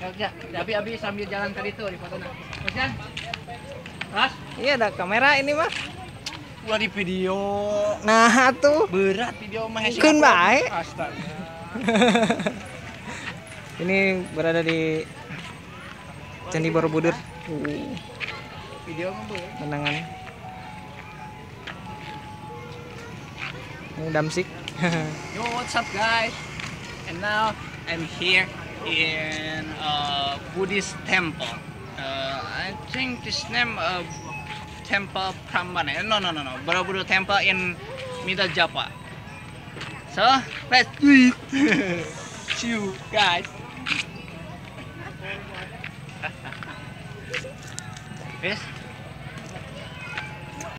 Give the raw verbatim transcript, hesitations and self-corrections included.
Ya, abi-abi sambil jalan tadi tuh di foto nah. Mas Jan? Mas? Iya ada kamera ini mah. Gua di video. Nah tuh. Berat video mah hese. Kun bae. Astaga. Ini berada di Candi Borobudur. Uh, Video mah berat. menangan. Ini Damsik. Yo, what's up guys? And now I'm here in a Buddhist temple. Uh, I think this name of temple Prambanan. No, no, no, no. Borobudur temple in Middle Java. So let's do it. See you guys. Yes.